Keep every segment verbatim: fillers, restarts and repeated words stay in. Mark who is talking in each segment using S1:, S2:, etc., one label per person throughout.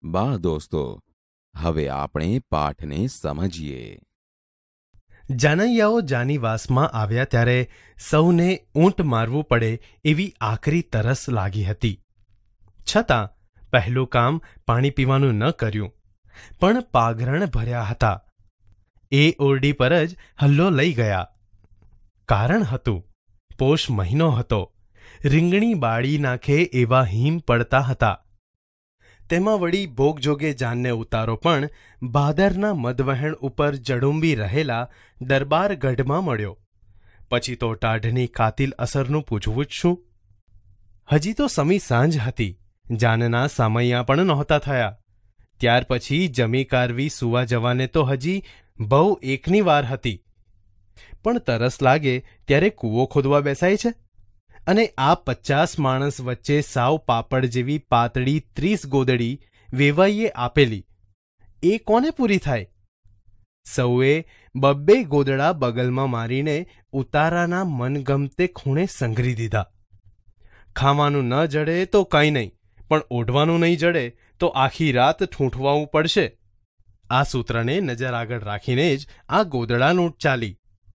S1: વાહ દોસ્તો, હવે આપણે પાઠને સમજીએ.
S2: જાનૈયાઓ જાનીવાસમાં આવ્યા ત્યારે સૌને ઊંટ મારવું પડે એવી આકરી તરસ લાગી હતી. છતાં પહેલું કામ પાણી પીવાનું ન કર્યું, પણ પાઘરણ ભર્યા હતા. એ ઓરડી પર જ હલ્લો લઈ ગયા. કારણ હતું, પોષ મહિનો હતો. રીંગણી બાળી નાખે એવા હિમ પડતા હતા. તેમાં વળી ભોગજોગે જાનને ઉતારો પણ ભાદરના મધવહેણ ઉપર જડુંબી રહેલા દરબારગઢમાં મળ્યો. પછી તો ટાઢની કાતિલ અસરનું પૂછવું જ શું? હજી તો સમી સાંજ હતી. જાનના સામૈયા પણ નહોતા થયા. ત્યાર પછી જમી કારવી સુવા જવાને તો હજી બહુ એકની વાર હતી. પણ તરસ લાગે ત્યારે કૂવો ખોદવા બેસાય છે? અને આ પચાસ માણસ વચ્ચે સાવ પાપડ જેવી પાતળી ત્રીસ ગોદડી વેવાઈએ આપેલી, એ કોને પૂરી થાય? સૌએ બબ્બે ગોદડા બગલમાં મારીને ઉતારાના મનગમતે ખૂણે સંઘરી દીધા. ખાવાનું ન જડે તો કંઈ નહીં, પણ ઓઢવાનું નહીં જડે તો આખી રાત ઠૂંઠવાવું પડશે. આ સૂત્રને નજર આગળ રાખીને જ આ ગોદડા લૂંટ ચાલી.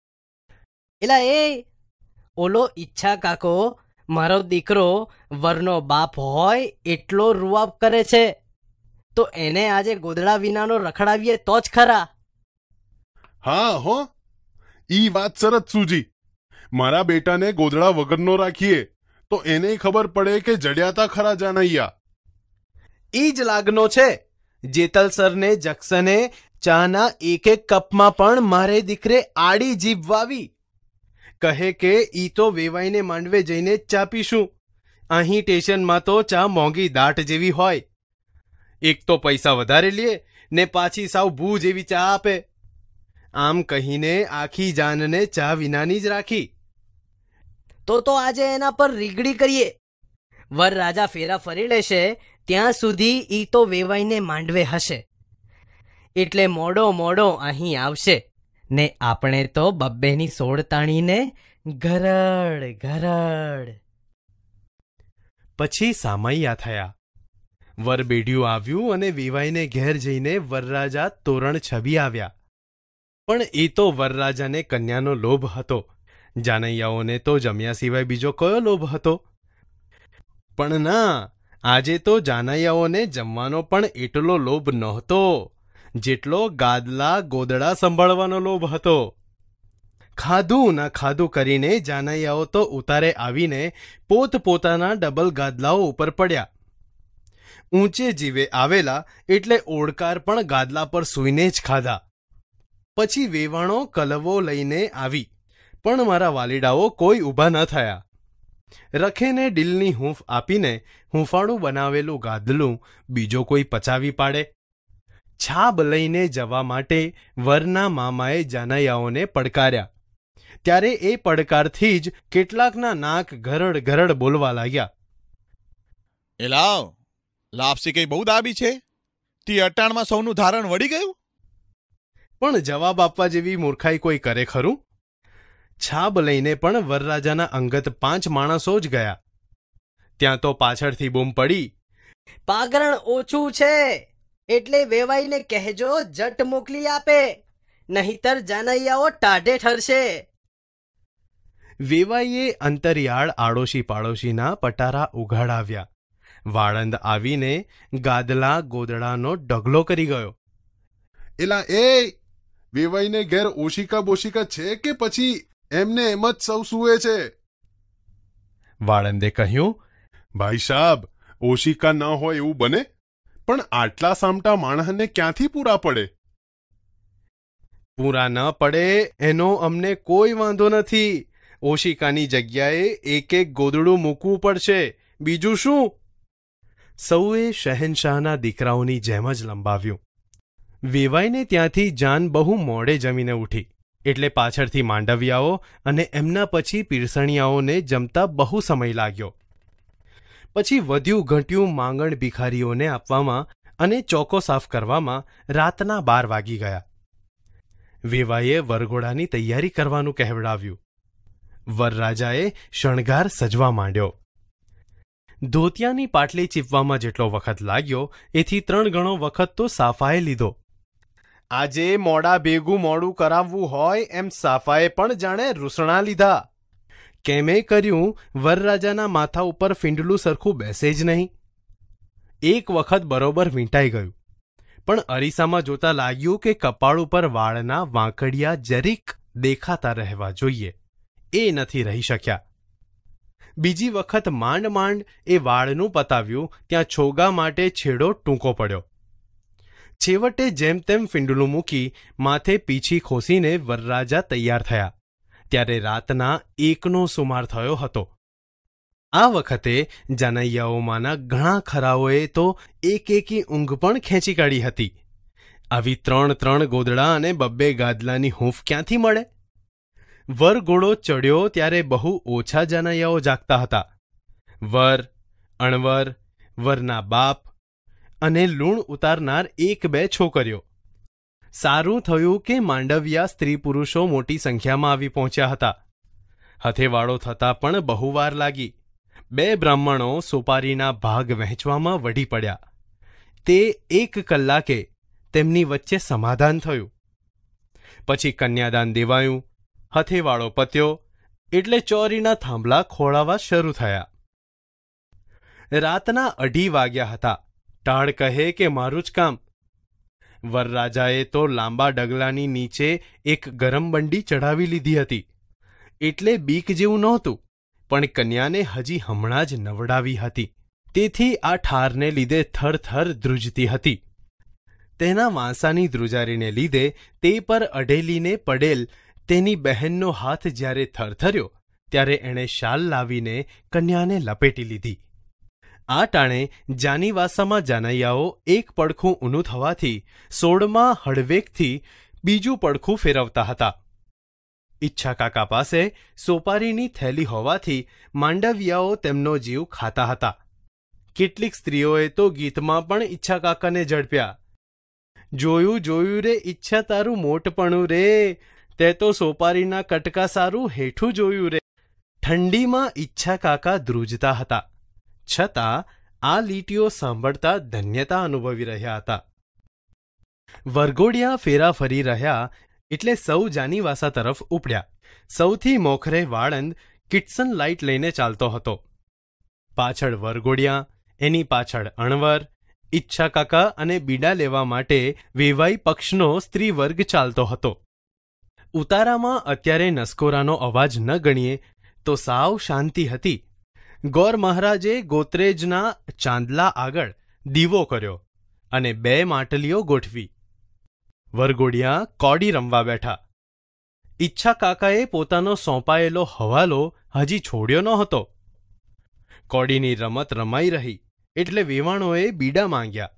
S3: એલા એ ઓલો ઈચ્છા કાકો, મારો દીકરો વરનો બાપ હોય એટલો રૂઆબ કરે છે, તો એને આજે ગોદડા વિનાનો રખડાવીએ તો જ ખરા.
S4: હા હો, ઈ વાત સરસ સૂજી. મારા બેટાને ગોદડા વગરનો રાખીએ તો એને ખબર પડે કે જડ્યાતા ખરા જાનૈયા.
S2: ઈ જ લાગનો છે. જેતલસરને જક્સને ચાના એક એક કપમાં પણ મારે દીકરે આડી જીભ વાવી. કહે કે ઈ તો વેવાઈને માંડવે જઈને જ ચા પીશું. અહીં સ્ટેશનમાં તો ચા મોંઘી દાટ જેવી હોય. એક તો પૈસા વધારે લે ને પાછી સાવ ભૂ જેવી ચા આપે. આમ કહીને આખી જાનને ચા વિનાની જ રાખી.
S3: તો તો આજે એના પર રીગડી કરીએ. વર રાજા ફેરા ફરી લેશે ત્યાં સુધી ઈ તો વેવાઈને માંડવે હશે, એટલે મોડો મોડો અહીં આવશે ને આપણે તો બબ્બેની સોળ તાણીને ગરડ ગરડ.
S2: પછી સામૈયા થયા. વરબેડિયું આવ્યું અને વેવાઈને ઘેર જઈને વરરાજા તોરણ છબી આવ્યા. પણ એ તો વરરાજાને કન્યાનો લોભ હતો. જાનૈયાઓને તો જમ્યા સિવાય બીજો કયો લોભ હતો? પણ ના, આજે તો જાનૈયાઓને જમવાનો પણ એટલો લોભ નહોતો જેટલો ગાદલા ગોદડા સંભાળવાનો લોભ હતો. ખાધું ના ખાધું કરીને જાનૈયાઓ તો ઉતારે આવીને પોત પોતાના ડબલ ગાદલાઓ ઉપર પડ્યા. ઊંચે જીવે આવેલા એટલે ઓળકાર પણ ગાદલા પર સૂઈને જ ખાધા. પછી વેવાણો કલવો લઈને આવી, પણ મારા વાલીડાઓ કોઈ ઊભા ન થયા. રખેને ડીલની હૂંફ આપીને હૂંફાળું બનાવેલું ગાદલું બીજો કોઈ પચાવી પાડે? છાબ લઈને જવા માટે વરના મામાએ જાનૈયાઓને પડકાર્યા. ત્યારે એ પડકારથી જ કેટલાકના નાક ગરડ ગરડ બોલવા લાગ્યા.
S5: એ લાવ, લાપસી કઈ બહુ દાબી છે? તી અટાણમાં સૌનું ધારણ વળી ગયું?
S2: પણ જવાબ આપવા જેવી મૂર્ખાઈ કોઈ કરે ખરું? છાબ લઈને પણ વરરાજાના અંગત પાંચ માણસો જ ગયા. ત્યાં તો પાછળથી બૂમ પડી,
S3: પાગરણ ઓછું છે એટલે વેવાઈને કહેજો જટ મોકલી આપે, નહીતર જાનૈયાઓ ટાઢે ઠરશે.
S2: વેવાઈએ અંતરિયાળ આડોશી પાડોશીના પટારા ઉઘાડાવ્યા. વાળંદ આવીને ગાદલા ગોદડાનો ઢગલો કરી ગયો.
S4: એલા એ વેવાઈને ઘેર ઓશિકા બોશિકા છે કે પછી એમને એમ જ સૌ સૂવે છે?
S2: વાળંદે કહ્યું,
S4: ભાઈ સાહેબ, ઓશિકા ન હોય એવું બને, પણ આટલા સામટા માણસને ક્યાંથી પૂરા પડે?
S2: પૂરા ન પડે એનો અમને કોઈ વાંધો નથી. ઓશિકાની જગ્યાએ એક એક ગોદડું મૂકવું પડશે, બીજું શું? સૌએ શહેનશાહના દીકરાઓની જેમ જ લંબાવ્યું. વેવાઈને ત્યાંથી જાન બહુ મોડે જમીને ઉઠી, એટલે પાછળથી માંડવિયાઓ અને એમના પછી પીરસણિયાઓને જમતા બહુ સમય લાગ્યો. પછી વધ્યું ઘટ્યું માંગણ ભિખારીઓને આપવામાં અને ચોકો સાફ કરવામાં રાતના બાર વાગી ગયા. વેવાઈએ વરઘોડાની તૈયારી કરવાનું કહેવડાવ્યું. વરરાજાએ શણગાર સજવા માંડ્યો. ધોતિયાની પાટલી ચીપવામાં જેટલો વખત લાગ્યો એથી ત્રણ ગણો વખત તો સાફાએ લીધો. આજે મોડા ભેગું મોડું કરાવવું હોય એમ સાફાએ પણ જાણે રૂસણા લીધા. કેમે કર્યું વરરાજાના માથા ઉપર ફીંડલું સરખું બેસે જ નહીં. એક વખત બરોબર વીંટાઈ ગયું, પણ અરીસામાં જોતા લાગ્યું કે કપાળ ઉપર વાળના વાંકડિયા જરીક દેખાતા રહેવા જોઈએ, એ નથી રહી શક્યા. બીજી વખત માંડ માંડ એ વાળનું પતાવ્યું ત્યાં છોગા માટે છેડો ટૂંકો પડ્યો. છેવટે જેમ તેમ ફીંડલું મૂકી માથે પીછી ખોસીને વરરાજા તૈયાર થયા ત્યારે રાતના એકનો સુમાર થયો હતો. આ વખતે જાનૈયાઓમાંના ઘણા ખરાઓએ તો એક એકી ઊંઘ પણ ખેંચી કાઢી હતી. આવી ત્રણ ત્રણ ગોદડા અને બબ્બે ગાદલાની હૂંફ ક્યાંથી મળે? વરઘોડો ચડ્યો ત્યારે બહુ ઓછા જાનૈયાઓ જાગતા હતા. વર, અણવર, વરના બાપ અને લૂણ ઉતારનાર એક બે છોકરીઓ. સારું થયું કે માંડવિયા સ્ત્રી પુરુષો મોટી સંખ્યામાં આવી પહોંચ્યા હતા. હથેવાળો થતાં પણ બહુ વાર લાગી. બે બ્રાહ્મણો સોપારીના ભાગ વહેંચવામાં વઢી પડ્યા. તે એક કલાકે તેમની વચ્ચે સમાધાન થયું. પછી કન્યાદાન દેવાયું, હથેવાળો પત્યો એટલે ચોરીના થાંભલા ખોળાવા શરૂ થયા. રાતના અઢી વાગ્યા હતા. ટાળ કહે કે મારું જ કામ. વરરાજાએ તો લાંબા ડગલાની નીચે એક ગરમ બંડી ચઢાવી લીધી હતી, એટલે બીક જેવું નહોતું, પણ કન્યાને હજી હમણાં જ નવડાવી હતી, તેથી આ ઠારને લીધે થરથર ધ્રુજતી હતી. તેના વાંસાની ધ્રુજારીને લીધે તે પર અઢેલીને પડેલ તેની બહેનનો હાથ જ્યારે થરથર્યો ત્યારે એણે શાલ લાવીને કન્યાને લપેટી લીધી. આ ટાણે જાનીવાસામાં જાનૈયાઓ એક પડખું ઊનું થવાથી સોળમાં હળવેકથી બીજું પડખું ફેરવતા હતા. ઈચ્છા કાકા પાસે સોપારીની થેલી હોવાથી માંડવિયાઓ તેમનો જીવ ખાતા હતા. કેટલીક સ્ત્રીઓએ તો ગીતમાં પણ ઈચ્છા કાકાને ઝડપ્યા. જોયું જોયું રે ઈચ્છા તારું મોટપણું રે, તે તો સોપારીના કટકા સારું હેઠું જોયું રે. ઠંડીમાં ઈચ્છા કાકા ધ્રુજતા હતા, છતાં આ લીટીઓ સાંભળતા ધન્યતા અનુભવી રહ્યા હતા. વરઘોડિયા ફેરા ફરી રહ્યા એટલે સૌ જાનીવાસા તરફ ઉપડ્યા. સૌથી મોખરે વાળંદ કિટસન લાઇટ લઈને ચાલતો હતો. પાછળ વરઘોડિયા, એની પાછળ અણવર, ઈચ્છા કાકા અને બીડા લેવા માટે વેવાઈ પક્ષનો સ્ત્રી વર્ગ ચાલતો હતો. ઉતારામાં અત્યારે નસકોરાનો અવાજ ન ગણીએ તો સાવ શાંતિ હતી. ગોર મહારાજે ગોત્રેજના ચાંદલા આગળ દીવો કર્યો અને બે માટલીઓ ગોઠવી. વરઘોડિયા કોડી રમવા બેઠા. ઈચ્છા કાકાએ પોતાનો સોંપાયેલો હવાલો હજી છોડ્યો ન હતો. કોડીની રમત રમાઈ રહી એટલે વેવાણોએ બીડા માંગ્યા.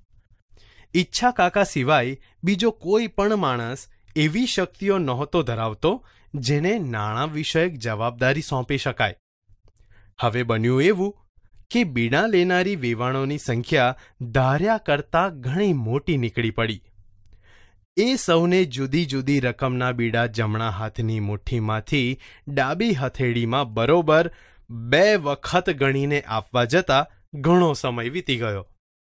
S2: ઈચ્છા કાકા સિવાય બીજો કોઈ પણ માણસ એવી શક્તિઓ નહોતો ધરાવતો જેને નાણાં વિષયક જવાબદારી સોંપી શકાય. હવે બન્યું એવું કે બીડા લેનારી વેવાણોની સંખ્યા ધાર્યા કરતાં ઘણી મોટી નીકળી પડી. એ સૌને જુદી જુદી રકમના બીડા જમણા હાથની મુઠ્ઠીમાંથી ડાબી હથેળીમાં બરોબર બે વખત ગણીને આપવા જતા ઘણો સમય વીતી ગયો.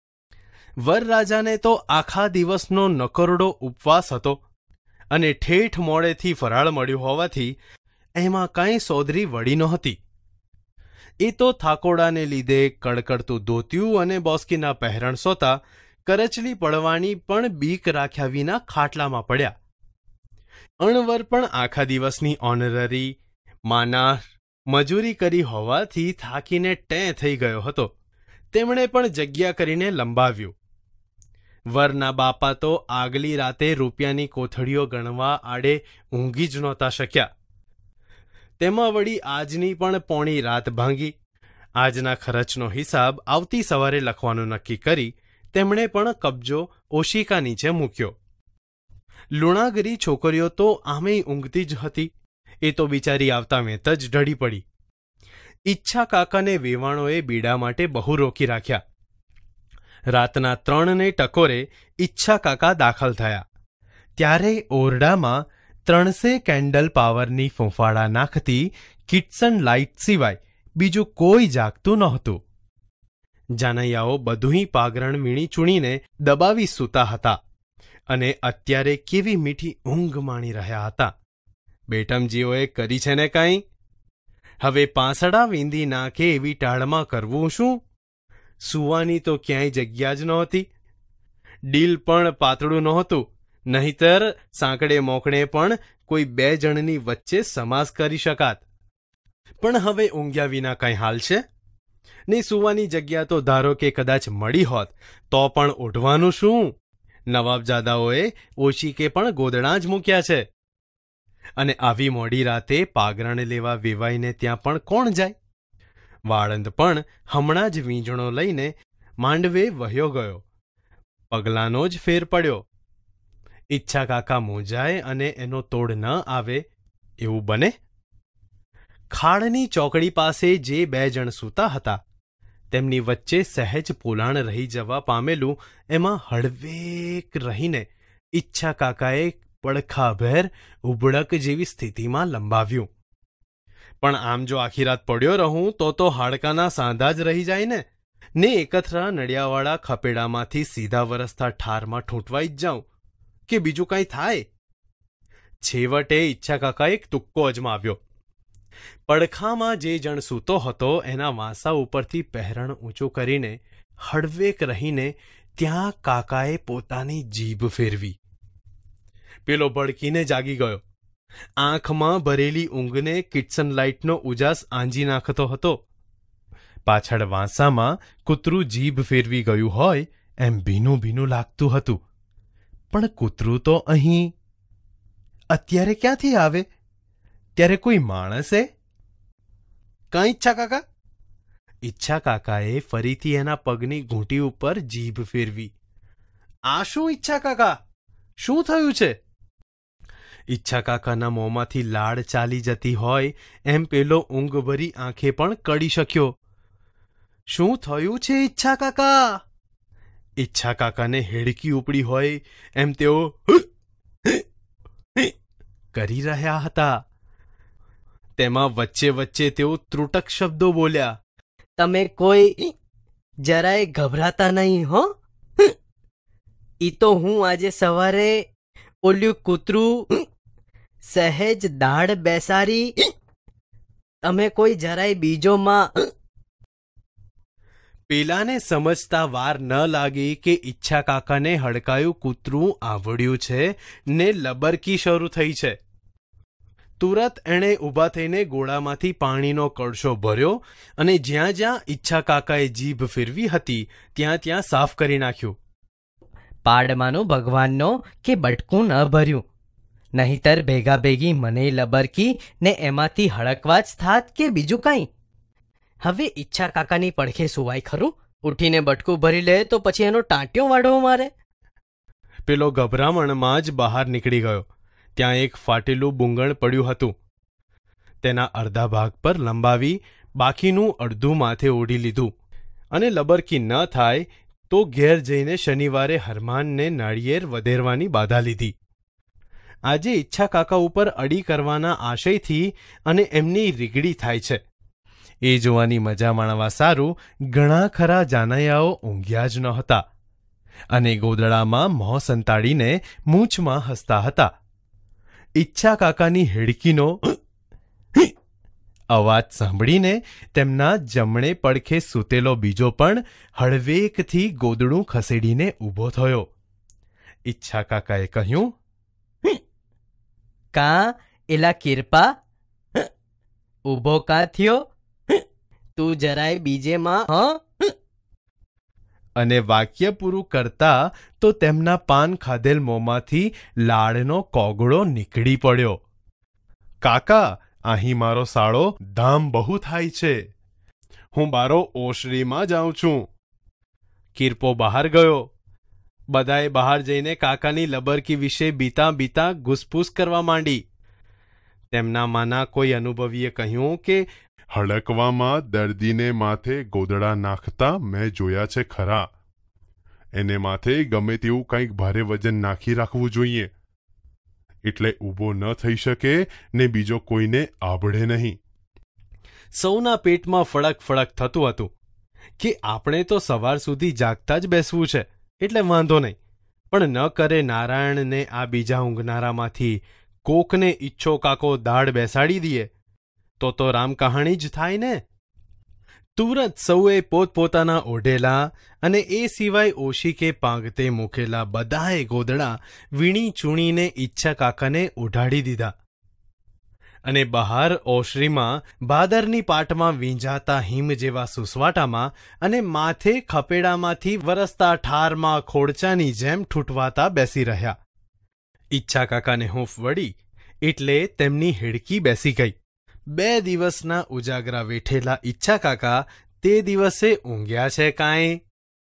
S2: વરરાજાને તો આખા દિવસનો નકરડો ઉપવાસ હતો અને ઠેઠ મોડેથી ફરાળ મળ્યું હોવાથી એમાં કાંઈ સોદરી વળી નહોતી. એ તો થાકોડાને લીધે કડકડતું ધોતિયું અને બોસ્કીના પહેરણ સોતા કરચલી પડવાની પણ બીક રાખ્યા વિના ખાટલામાં પડ્યા. અણવર પણ આખા દિવસની ઓનરરી માનાર મજૂરી કરી હોવાથી થાકીને ટેં થઈ ગયો હતો. તેમણે પણ જગ્યા કરીને લંબાવ્યું. વરના બાપા તો આગલી રાતે રૂપિયાની કોથળીઓ ગણવા આડે ઊંઘી જ નહોતા શક્યા. તેમાં વળી આજની પણ પોણી રાત ભાંગી. આજના ખર્ચનો હિસાબ આવતી સવારે લખવાનું નક્કી કરી તેમણે પણ કબજો ઓશિકા નીચે મૂક્યો. લુણાગરી છોકરીઓ તો આમેય ઊંઘતી જ હતી. એ તો બિચારી આવતા વેત જ ઢળી પડી. ઈચ્છા કાકાને વેવાણોએ બીડા માટે બહુ રોકી રાખ્યા. રાતના ત્રણને ટકોરે ઈચ્છા કાકા દાખલ થયા ત્યારે ઓરડામાં ત્રણસે કેન્ડલ પાવરની ફૂંફાડા નાખતી કિટસન લાઇટ સિવાય બીજું કોઈ જાગતું નહોતું. જાનૈયાઓ બધુંય પાગરણ વીણી ચૂણીને દબાવી સૂતા હતા અને અત્યારે કેવી મીઠી ઊંઘ માણી રહ્યા હતા. બેટમજીઓએ કરી છે ને કાંઈ? હવે પાંસડા વીંધી નાખે એવી ટાળમાં કરવું શું? સૂવાની તો ક્યાંય જગ્યા જ નહોતી. ડીલ પણ પાતળું નહોતું, નહીતર સાંકડે મોકળે પણ કોઈ બે જણની વચ્ચે સમાસ કરી શકાત. પણ હવે ઊંઘ્યા વિના કંઈ હાલ છે ને સૂવાની જગ્યા તો ધારો કે કદાચ મળી હોત તો પણ ઓઢવાનું શું? નવાબજાદાઓએ ઓશીકે પણ ગોદડાં જ મૂક્યા છે અને આવી મોડી રાતે પાગરણ લેવા વેવાઈને ત્યાં પણ કોણ જાય? વાળંદ પણ હમણાં જ વીંજણો લઈને માંડવે વહ્યો ગયો. પગલાંનો જ ફેર પડ્યો. ઈચ્છા કાકા મૂંઝાય અને એનો તોડ ન આવે એવું બને? ખાડની ચોકડી પાસે જે બે જણ સૂતા હતા તેમની વચ્ચે સહેજ પોલાણ રહી જવા પામેલું એમાં હળવેક રહીને ઈચ્છા કાકાએ પડખાભેર ઉબળક જેવી સ્થિતિમાં લંબાવ્યું. પણ આમ જો આખી રાત પડ્યો રહું તો તો હાડકાના સાંધા જ રહી જાય ને ને એકથરા નડિયાવાળા ખપેડામાંથી સીધા વરસતા ઠારમાં ઠૂંટવાઈ જ જાઉં કે બીજું કાંઈ થાય? છેવટે ઈચ્છા કાકા એક તુક્કો અજમાવ્યો. પડખામાં જે જણ સૂતો હતો એના વાંસા ઉપરથી પહેરણ ઊંચું કરીને હળવેક રહીને ત્યાં કાકાએ પોતાની જીભ ફેરવી. પેલો ભડકીને જાગી ગયો. આંખમાં ભરેલી ઊંઘને કિટસન લાઇટનો ઉજાસ આંજી નાખતો હતો. પાછળ વાંસામાં કૂતરું જીભ ફેરવી ગયું હોય એમ ભીનું ભીનું લાગતું હતું. પણ કૂતરું તો અહીં અત્યારે ક્યાંથી આવે? ત્યારે કોઈ માણસે? કાં ઈચ્છા કાકા? ઈચ્છા કાકાએ ફરીથી એના પગની ઘૂંટી ઉપર જીભ ફેરવી. આ શું ઈચ્છા કાકા? શું થયું છે? ઈચ્છા કાકાના મોંમાંથી લાળ ચાલી જતી હોય એમ પેલો ઊંઘભરી આંખે પણ કડી શક્યો. શું થયું છે ઈચ્છા કાકા? ઈચ્છા કાકાને હેડકી ઉપડી હોય એમ તેઓ કરી રહ્યા હતા. તેમાં વચ્ચે વચ્ચે તેઓ ત્રુટક શબ્દો બોલ્યા.
S3: તમે કોઈ જરાય ગભરાતા નહીં હો. ઈ તો હું આજે સવારે ઓલ્યું કૂતરું સહેજ દાઢ બેસારી. તમે કોઈ જરાય બીજો માં.
S2: પેલાને સમજતા વાર ન લાગી કે ઈચ્છા કાકાને હડકાયું કૂતરું આવડ્યું છે ને લબરકી શરૂ થઈ છે. તુરત એણે ઊભા થઈને ગોળામાંથી પાણીનો કળશો ભર્યો અને જ્યાં જ્યાં ઈચ્છા કાકાએ જીભ ફેરવી હતી ત્યાં ત્યાં સાફ કરી નાખ્યું.
S3: પાડમાંનું ભગવાનનો કે બટકું ન ભર્યું, નહીતર ભેગા ભેગી મને લબરકી ને એમાંથી હળકવાજ થાત કે બીજું કાંઈ. હવે ઈચ્છા કાકાની પડખે સુવાય ખરું? ઉઠીને બટકું ભરી લે તો પછી એનો ટાંટ્યો વાળવો મારે.
S2: પેલો ગભરામણમાં જ બહાર નીકળી ગયો. ત્યાં એક ફાટેલું બુંગણ પડ્યું હતું. તેના અડધા ભાગ પર લંબાવી બાકીનું અડધું માથે ઓઢી લીધું અને લબરકી ન થાય તો ઘેર જઈને શનિવારે હરમાનને નાળિયેર વધેરવાની બાધા લીધી. આજે ઈચ્છા કાકા ઉપર અડી કરવાના આશયથી અને એમની રીગડી થાય છે એ જોવાની મજા માણવા સારું ઘણા ખરા જાનૈયાઓ ઊંઘ્યા જ નહોતા અને ગોદડામાં મોં સંતાડીને મૂંછમાં હસતા હતા. ઈચ્છા કાકાની હેડકીનો અવાજ સાંભળીને તેમના જમણે પડખે સૂતેલો બીજો પણ હળવેકથી ગોદડું ખસેડીને ઊભો થયો. ઈચ્છા કાકાએ કહ્યું,
S3: કાં એલા કિરપા, ઊભો કાં થયો? તું જરાય બીજે માં હ?
S2: અને વાક્ય પૂરું કરતા તો તેમના પાન ખાધેલ મોંમાંથી લાળનો કોગળો નીકળી પડ્યો. કાકા, અહીં મારો સાળો ધામ બહુ થાય છે. હું બારો ઓસરીમાં જાઉં છું. કિરપો બહાર ગયો. બધાએ બહાર જઈને કાકાની લબરકી વિશે બીતા બીતા ઘૂસપૂસ કરવા માંડી. તેમના માના કોઈ અનુભવીએ કહ્યું કે
S4: હડકવામાં દર્દીને માથે ગોદડા નાખતા મેં જોયા છે ખરા. એને માથે ગમે તેવું કંઈક ભારે વજન નાખી રાખવું જોઈએ, એટલે ઊભો ન થઈ શકે ને બીજો કોઈને આભળે નહીં.
S2: સૌના પેટમાં ફળક ફળક થતું હતું. કે આપણે તો સવાર સુધી જાગતા જ બેસવું છે એટલે વાંધો નહીં, પણ ન કરે નારાયણને આ બીજા ઊંઘનારામાંથી કોકને ઈચ્છો કાકો દાઢ બેસાડી દઈએ તો તો રામ કહાણી જ થાય ને. તુરંત સૌએ પોતપોતાના ઓઢેલા અને એ સિવાય ઓશીકે પાંગતે મૂકેલા બધાએ ગોદડા વીણી ચૂણીને ઈચ્છા કાકાને ઓઢાડી દીધા અને બહાર ઓશરીમાં ભાદરની પાટમાં વીંજાતા હિમ જેવા સુસવાટામાં અને માથે ખપેડામાંથી વરસતા ઠારમાં ખોડચાની જેમ ઠૂંઠવાતા બેસી રહ્યા. ઈચ્છા કાકાને હૂંફ વળી એટલે તેમની હેડકી બેસી ગઈ. બે દિવસના ઉજાગરા વેઠેલા ઈચ્છા કાકા તે દિવસે ઊંઘ્યા છે કાંઈ?